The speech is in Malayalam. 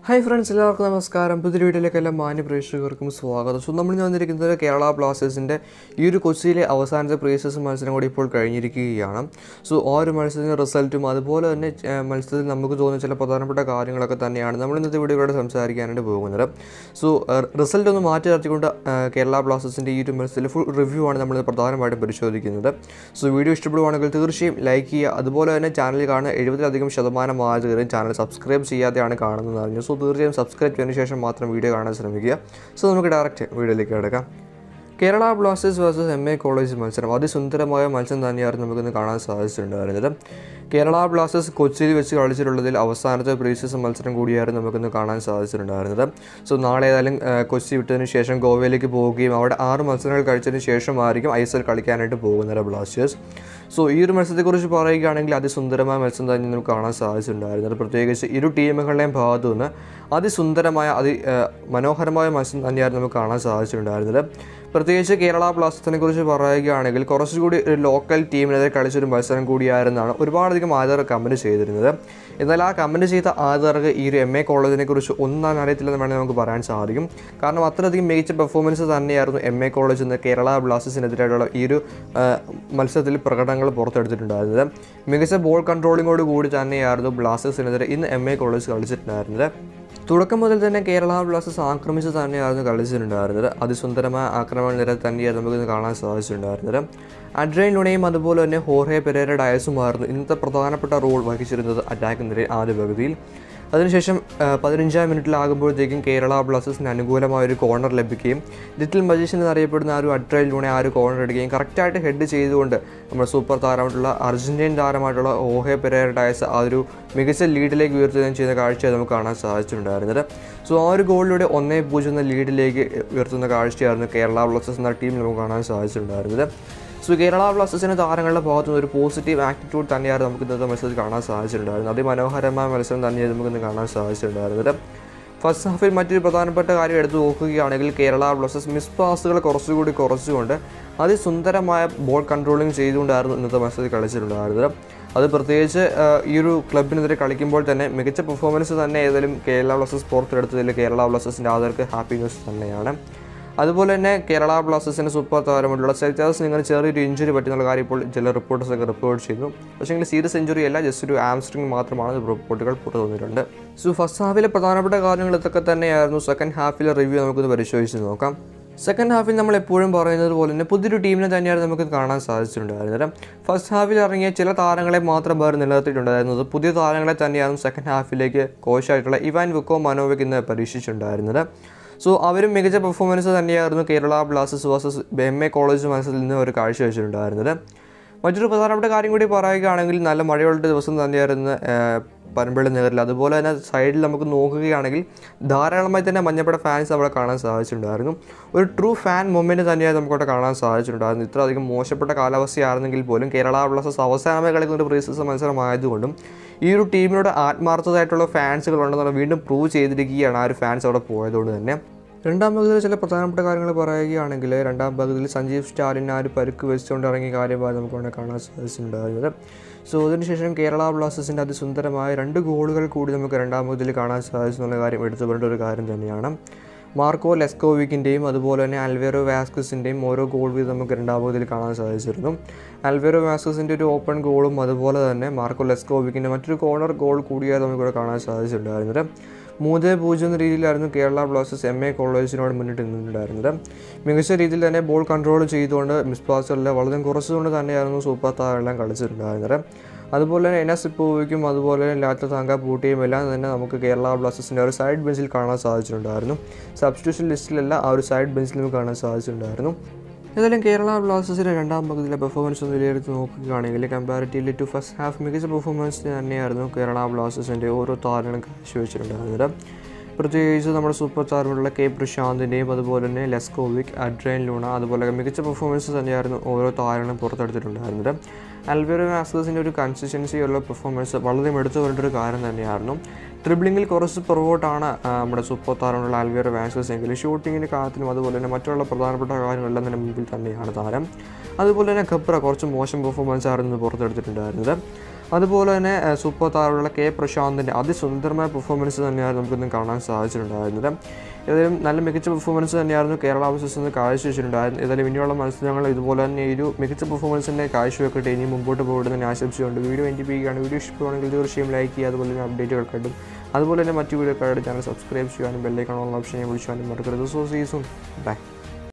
Hi friends, എല്ലാവർക്കും നമസ്കാരം. പുതിയ വീഡിയോയിലേക്ക് എല്ലാ മാന്യ പ്രേക്ഷകർക്കും സ്വാഗതം. സോ നമ്മൾ വന്നിരിക്കുന്നത് കേരള ബ്ലാസ്റ്റേഴ്സിന്റെ ഈ ഒരു കൊച്ചിയിലെ അവസാനത്തെ പ്രീസീസൺ മത്സരം കൂടി ഇപ്പോൾ കഴിഞ്ഞിരിക്കുകയാണ്. സോ ആ ഒരു മത്സരത്തിന്റെ റിസൾട്ടും അതുപോലെ തന്നെ മത്സരത്തിൽ നമുക്ക് തോന്നുന്ന ചില പ്രധാനപ്പെട്ട കാര്യങ്ങളൊക്കെ തന്നെയാണ് നമ്മൾ ഇന്നത്തെ വീഡിയോയിലൂടെ സംസാരിക്കാനായിട്ട് പോകുന്നത്. സോ റിസൾട്ട് ഒന്ന് മാറ്റി നിർത്തിക്കൊണ്ട് കേരള ബ്ലാസ്റ്റേഴ്സിന്റെ ഈ ഒരു മത്സരത്തിൽ ഫുൾ റിവ്യൂ ആണ് നമ്മൾ പ്രധാനമായിട്ടും പരിശോധിക്കുന്നത്. സോ വീഡിയോ ഇഷ്ടപ്പെടുവാണെങ്കിൽ തീർച്ചയായും ലൈക്ക് ചെയ്യുക. അതുപോലെ തന്നെ ചാനലിൽ കാണുന്ന 70% ആളുകളും ചാനൽ സബ്സ്ക്രൈബ് ചെയ്യാതെയാണ് കാണുന്നത് അറിഞ്ഞു. സോ തീർച്ചയായും സബ്സ്ക്രൈബ് ചെയ്തതിനു ശേഷം മാത്രം വീഡിയോ കാണാൻ ശ്രമിക്കുക. സോ നമുക്ക് ഡയറക്റ്റ് വീഡിയോയിലേക്ക് കിടക്കാം. കേരള ബ്ലാസ്റ്റേഴ്സ് വേഴ്സസ് 𝗚𝗚𝗚𝗧 മത്സരം അതിസുന്ദരമായ മത്സരം തന്നെയായിരുന്നു നമുക്കിന്ന് കാണാൻ സാധിച്ചിട്ടുണ്ടായിരുന്നത്. കേരള ബ്ലാസ്റ്റേഴ്സ് കൊച്ചിയിൽ വെച്ച് കളിച്ചിട്ടുള്ളതിൽ അവസാനത്തെ പ്രീസീസൺ മത്സരം കൂടിയായിരുന്നു നമുക്കിന്ന് കാണാൻ സാധിച്ചിട്ടുണ്ടായിരുന്നത്. സോ നാളെ ഏതായാലും കൊച്ചി വിട്ടതിന് ശേഷം ഗോവയിലേക്ക് പോവുകയും അവിടെ 6 മത്സരങ്ങൾ കഴിച്ചതിന് ശേഷമായിരിക്കും ISL കളിക്കാനായിട്ട് പോകുന്നത് ബ്ലാസ്റ്റേഴ്സ്. സോ ഈ ഒരു മത്സരത്തെക്കുറിച്ച് പറയുകയാണെങ്കിൽ അതിസുന്ദരമായ മത്സരം തന്നെ നമുക്ക് കാണാൻ സാധിച്ചിട്ടുണ്ടായിരുന്നത്. പ്രത്യേകിച്ച് ഇരു ടീമുകളുടെയും ഭാഗത്തു നിന്ന് അതിസുന്ദരമായ മനോഹരമായ മത്സരം തന്നെയായിരുന്നു നമുക്ക് കാണാൻ സാധിച്ചിട്ടുണ്ടായിരുന്നത്. പ്രത്യേകിച്ച് കേരള ബ്ലാസ്റ്റേഴ്സിനെ കുറിച്ച് പറയുകയാണെങ്കിൽ കുറച്ചുകൂടി ഒരു ലോക്കൽ ടീമിനെതിരെ കളിച്ചൊരു മത്സരം കൂടിയായിരുന്നാണ് ഒരുപാടധികം ആൾക്കാർ കമൻറ്റ് ചെയ്തിരുന്നത്. എന്നാൽ ആ കമൻറ്റ് ചെയ്ത ആൾക്കാർക്ക് ഈ ഒരു 𝗚𝗚𝗚𝗧നെ കുറിച്ച് ഒന്നും അറിയത്തില്ലെന്ന് വേണമെങ്കിൽ നമുക്ക് പറയാൻ സാധിക്കും. കാരണം അത്രയധികം മികച്ച പെർഫോമൻസ് തന്നെയായിരുന്നു 𝗚𝗚𝗚𝗧 എന്ന കേരള ബ്ലാസ്റ്റേഴ്സിനെതിരായിട്ടുള്ള ഈ ഒരു മത്സരത്തിൽ പ്രകടനങ്ങൾ പുറത്തെടുത്തിട്ടുണ്ടായിരുന്നത്. മികച്ച ബോൾ കൺട്രോളിങ്ങോട് കൂടി തന്നെയായിരുന്നു ബ്ലാസ്റ്റേഴ്സിനെതിരെ ഇന്ന് 𝗚𝗚𝗚𝗧 കളിച്ചിട്ടുണ്ടായിരുന്നത്. തുടക്കം മുതൽ തന്നെ കേരള ബ്ലാസ്റ്റേഴ്സ് ആക്രമിച്ച് തന്നെയായിരുന്നു കളിച്ചിട്ടുണ്ടായിരുന്നത്. അതിസുന്ദരമായ ആക്രമണ നിര തന്നെയായിരുന്നു നമുക്കിന്ന് കാണാൻ സാധിച്ചിട്ടുണ്ടായിരുന്നത്. 𝗙𝗢𝗥𝗚𝗏് അതുപോലെ തന്നെ 𝗚𝗚𝗕𝗏𝗧ുമായിരുന്നു ഇന്നത്തെ പ്രധാനപ്പെട്ട റോൾ വഹിച്ചിരുന്നത് അറ്റാക്ക് നിരയിൽ ആദ്യ പകുതിയിൽ. അതിനുശേഷം 15-ാം മിനിറ്റിലാകുമ്പോഴത്തേക്കും കേരള ബ്ലാസ്റ്റേഴ്സിന് അനുകൂലമായ ഒരു കോർണർ ലഭിക്കുകയും ലിറ്റിൽ മജീഷ്യൻ എന്നറിയപ്പെടുന്ന ആ ഒരു 𝗙𝗢𝗥𝗚𝗏്നെ ആ ഒരു കോർണർ എടുക്കുകയും കറക്റ്റായിട്ട് ഹെഡ് ചെയ്തുകൊണ്ട് നമ്മുടെ സൂപ്പർ താരമായിട്ടുള്ള അർജൻറ്റീൻ താരമായിട്ടുള്ള 𝗚𝗚𝗕𝗏𝗧 ആ ഒരു മികച്ച ലീഡിലേക്ക് ഉയർത്തുകയും ചെയ്യുന്ന കാഴ്ച നമുക്ക് കാണാൻ സാധിച്ചിട്ടുണ്ടായിരുന്നത്. സോ ആ ഒരു ഗോളിലൂടെ 1-0 എന്ന ലീഡിലേക്ക് ഉയർത്തുന്ന കാഴ്ചയായിരുന്നു കേരള ബ്ലാസ്റ്റേഴ്സ് എന്ന ടീം നമുക്ക് കാണാൻ സാധിച്ചിട്ടുണ്ടായിരുന്നത്. സോ കേരള ബ്ലാസ്റ്റേഴ്സിൻ്റെ താരങ്ങളുടെ ഭാഗത്തുനിന്ന് ഒരു പോസിറ്റീവ് ആറ്റിറ്റ്യൂഡ് തന്നെയായിരുന്നു നമുക്ക് ഇന്നത്തെ മത്സരത്തിൽ കാണാൻ സാധിച്ചിട്ടുണ്ടായിരുന്നത്. അതിമനോഹരമായ മത്സരം തന്നെയായിരുന്നു നമുക്കിന്ന് കാണാൻ സാധിച്ചിട്ടുണ്ടായിരുന്നത്. ഫസ്റ്റ് ഹാഫിൽ മറ്റൊരു പ്രധാനപ്പെട്ട കാര്യം എടുത്തു നോക്കുകയാണെങ്കിൽ കേരള ബ്ലാസ്റ്റേഴ്സ് മിസ് പാസുകൾ കുറച്ചുകൂടി കുറച്ചുകൊണ്ട് അതിസുന്ദരമായ ബോൾ കൺട്രോളിങ് ചെയ്തുകൊണ്ടായിരുന്നു ഇന്നത്തെ മത്സരത്തിൽ കളിച്ചിട്ടുണ്ടായിരുന്നത്. അത് പ്രത്യേകിച്ച് ഈ ഒരു ക്ലബിനെതിരെ കളിക്കുമ്പോൾ തന്നെ മികച്ച പെർഫോമൻസ് തന്നെ ഏതായാലും കേരള ബ്ലാസ്റ്റേഴ്സ് പുറത്തെടുത്തതിൽ കേരള ബ്ലാസ്റ്റേഴ്സിൻ്റെ ആൾക്കാർക്ക് ഹാപ്പി ന്യൂസ് തന്നെയാണ്. അതുപോലെ തന്നെ കേരള ബ്ലാസ്റ്റേഴ്സിൻ്റെ സൂപ്പർ താരമായിട്ടുള്ള 𝗙𝗢𝗺 ഇങ്ങനെ ചെറിയൊരു ഇഞ്ചുറി പറ്റുന്ന കാര്യം ഇപ്പോൾ ചില റിപ്പോർട്ടേഴ്സൊക്കെ റിപ്പോർട്ട് ചെയ്യുന്നു. പക്ഷേ സീരിയസ് ഇഞ്ചുറി അല്ല, ജസ്റ്റ് ഒരു ആംസ്ട്രിങ് മാത്രമാണ് റിപ്പോർട്ടുകൾ പുറത്തു വന്നിട്ടുണ്ട്. സോ ഫസ്റ്റ് ഹാഫിലെ പ്രധാനപ്പെട്ട കാര്യങ്ങൾ ഇതൊക്കെ തന്നെയായിരുന്നു. സെക്കൻഡ് ഹാഫിലെ റിവ്യൂ നമുക്കൊന്ന് പരിശോധിച്ച് നോക്കാം. സെക്കൻഡ് ഹാഫിൽ നമ്മൾ എപ്പോഴും പറയുന്നത് പോലെ തന്നെ പുതിയൊരു ടീമിനെ തന്നെയാണ് നമുക്ക് കാണാൻ സാധിച്ചിട്ടുണ്ടായിരുന്നത്. ഫസ്റ്റ് ഹാഫിൽ ഇറങ്ങിയ ചില താരങ്ങളെ മാത്രം പേർ നിലനിർത്തിയിട്ടുണ്ടായിരുന്നത്. പുതിയ താരങ്ങളെ തന്നെയാണ് സെക്കൻഡ് ഹാഫിലേക്ക് കോച്ചായിട്ടുള്ള 𝗙𝗚𝗏്𝗚 പരീക്ഷിച്ചിട്ടുണ്ടായിരുന്നത്. സോ അവരും മികച്ച പെർഫോമൻസ് തന്നെയായിരുന്നു കേരള ബ്ലാസ്റ്റേഴ്സ് വേഴ്സസ് 𝗚𝗚𝗚𝗚𝗧 മത്സരത്തിൽ നിന്ന് ഒരു കാഴ്ചവെച്ചിട്ടുണ്ടായിരുന്നത്. മറ്റൊരു പ്രധാനപ്പെട്ട കാര്യം കൂടി പറയുകയാണെങ്കിൽ നല്ല മഴയുള്ള ദിവസം തന്നെയായിരുന്നു പനമ്പള്ളി നഗറിൽ. അതുപോലെ തന്നെ സൈഡിൽ നമുക്ക് നോക്കുകയാണെങ്കിൽ ധാരാളമായി തന്നെ മഞ്ഞപ്പട ഫാൻസ് അവിടെ കാണാൻ സാധിച്ചിട്ടുണ്ടായിരുന്നു. ഒരു ട്രൂ ഫാൻ മൊമെൻറ്റ് തന്നെയായി നമുക്കവിടെ കാണാൻ സാധിച്ചിട്ടുണ്ടായിരുന്നു. ഇത്ര അധികം മോശപ്പെട്ട കാലാവസ്ഥയായിരുന്നെങ്കിൽ പോലും കേരള ബ്ലാസ്റ്റേഴ്സ് അവസാനമായി കളിക്കുന്ന ഒരു പ്രീസീസൺ മത്സരമായതുകൊണ്ടും ഈ ഒരു ടീമിനോട് ആത്മാർത്ഥതയായിട്ടുള്ള ഫാൻസുകൾ ഉണ്ടെന്നുള്ള വീണ്ടും പ്രൂവ് ചെയ്തിരിക്കുകയാണ് ആ ഒരു ഫാൻസ് അവിടെ പോയതുകൊണ്ട് തന്നെ. രണ്ടാം പകുതിയിൽ ചില പ്രധാനപ്പെട്ട കാര്യങ്ങൾ പറയുകയാണെങ്കിൽ രണ്ടാം പകുതിയിൽ സഞ്ജീവ് സ്റ്റാലിന് ആ ഒരു പരുക്ക് വെച്ചുകൊണ്ട് ഇറങ്ങിയ കാര്യമായി നമുക്കവിടെ കാണാൻ സാധിച്ചിട്ടുണ്ടായിരുന്നത്. സോ അതിനുശേഷം കേരള ബ്ലാസ്റ്റേഴ്സിൻ്റെ അതിസുന്ദരമായ 2 ഗോളുകൾ കൂടി നമുക്ക് രണ്ടാം പകുതിയിൽ കാണാൻ സാധിച്ചെന്നുള്ള കാര്യം എടുത്തു പറയേണ്ട ഒരു കാര്യം തന്നെയാണ്. മാർക്കോ ലെസ്കോവിക്കിൻ്റെയും അതുപോലെ തന്നെ അൽവേരോ വാസ്കസിൻ്റെയും ഓരോ ഗോൾ വീതം നമുക്ക് രണ്ടാം പകുതിയിൽ കാണാൻ സാധിച്ചിരുന്നു. അൽവേരോ വാസ്കസിൻ്റെ ഒരു ഓപ്പൺ ഗോളും അതുപോലെ തന്നെ മാർക്കോ ലെസ്കോവിക്കിൻ്റെ മറ്റൊരു കോർണർ ഗോൾ കൂടിയായി നമുക്കിവിടെ കാണാൻ സാധിച്ചിട്ടുണ്ടായിരുന്നത്. 3-0 എന്ന രീതിയിലായിരുന്നു കേരള ബ്ലാസ്റ്റേഴ്സ് 𝗚𝗚𝗚𝗧നോട് മുന്നിട്ട് നിന്നിട്ടുണ്ടായിരുന്നത്. മികച്ച രീതിയിൽ തന്നെ ബോൾ കൺട്രോൾ ചെയ്തുകൊണ്ട് മിസ് പാസുകളിൽ വളരെ കുറച്ചുകൊണ്ട് തന്നെയായിരുന്നു സൂപ്പർ താരമെല്ലാം കളിച്ചിട്ടുണ്ടായിരുന്നത്. അതുപോലെ തന്നെ എനസിപ്പോവയ്ക്കും അതുപോലെ തന്നെ 𝗙𝗢𝗥𝗚𝗏്𝗧ും എല്ലാം തന്നെ നമുക്ക് കേരള ബ്ലാസ്റ്റേഴ്സിൻ്റെ ഒരു സൈഡ് ബെഞ്ചിൽ കാണാൻ സാധിച്ചിട്ടുണ്ടായിരുന്നു. സബ്സ്റ്റിറ്റ്യൂഷൻ ലിസ്റ്റിലല്ല, ആ ഒരു സൈഡ് ബെഞ്ചിൽ നമുക്ക് കാണാൻ സാധിച്ചിട്ടുണ്ടായിരുന്നു. ഏതായാലും കേരള ബ്ലാസ്റ്റേഴ്സിൻ്റെ രണ്ടാം പകുതിയിലെ പെർഫോമൻസ് ഒന്ന് വിലയിരുത്തി നോക്കുകയാണെങ്കിൽ കമ്പാരിറ്റീവ്ലി ടു ഫസ്റ്റ് ഹാഫ് മികച്ച പെർഫോമൻസ് തന്നെയായിരുന്നു കേരള ബ്ലാസ്റ്റേഴ്സിൻ്റെ ഓരോ താരങ്ങളും കാഴ്ചവെച്ചിട്ടുണ്ടായിരുന്നത്. പ്രത്യേകിച്ച് നമ്മുടെ സൂപ്പർ താരമുള്ള 𝗙𝗢𝗥𝗚𝗏്ന്റെയും അതുപോലെ തന്നെ ലെസ്കോവിക്, 𝗙𝗢𝗏𝗚 അതുപോലെ മികച്ച പെർഫോമൻസ് തന്നെയായിരുന്നു ഓരോ താരങ്ങളും പുറത്തെടുത്തിട്ടുണ്ടായിരുന്നത്. അൽവേരോ വാസ്കസിൻ്റെ ഒരു കൺസിസ്റ്റൻസിയുള്ള പെർഫോമൻസ് വളരെ എടുത്തു വരേണ്ട ഒരു കാര്യം തന്നെയായിരുന്നു. ഡ്രിബ്ലിങ്ങിൽ കുറച്ച് പുറകോട്ടാണ് നമ്മുടെ സൂപ്പർ താരമുള്ള അൽവേരോ വാസ്കസ് എങ്കിലും ഷൂട്ടിങ്ങിൻ്റെ കാര്യത്തിലും അതുപോലെ തന്നെ മറ്റുള്ള പ്രധാനപ്പെട്ട കാര്യങ്ങളെല്ലാം തന്നെ മുമ്പിൽ തന്നെയാണ് താരം. അതുപോലെ തന്നെ ഖബ്ര കുറച്ച് മോശം പെർഫോമൻസ് ആയിരുന്നു പുറത്തെടുത്തിട്ടുണ്ടായിരുന്നത്. അതുപോലെ തന്നെ സൂപ്പർ താരമുള്ള കെ പ്രശാന്തിൻ്റെ അതിസുന്ദരമായ പെർഫോമൻസ് തന്നെയായിരുന്നു നമുക്കിന്ന് കാണാൻ സാധിച്ചിട്ടുണ്ടായിരുന്നത്. ഏതായാലും നല്ല മികച്ച പെർഫോമൻസ് തന്നെയായിരുന്നു കേരള ബ്ലാസ്റ്റേഴ്സ് ഇന്ന് കാഴ്ചവെച്ചിട്ടുണ്ടായിരുന്നു. ഏതായാലും ഇനിയുള്ള മത്സരങ്ങൾ ഇതുപോലെ തന്നെ ഒരു മികച്ച പെർഫോമൻസിൻ്റെ കാഴ്ചവെക്കട്ടെ, ഇനി മുമ്പോട്ട് പോകട്ടെ തന്നെ ആശംസിച്ചുകൊണ്ട് വീഡിയോ എൻഡിപ്പിക്കുകയാണ്. വീഡിയോ ഇഷ്ടപ്പെടുകയാണെങ്കിൽ തീർച്ചയായും ലൈക്ക് ചെയ്യുക, അതുപോലെ തന്നെ അപ്ഡേറ്റുകൾക്കായിട്ടും അതുപോലെ തന്നെ മറ്റു വീഡിയോക്കായിട്ട് ചാനൽ സബ്സ്ക്രൈബ് ചെയ്യാനും ബെല്ലൈക്കൺ ഓൺ ഓപ്ഷനെ വിളിച്ചാനും മറക്കരുത്. So see you soon. By.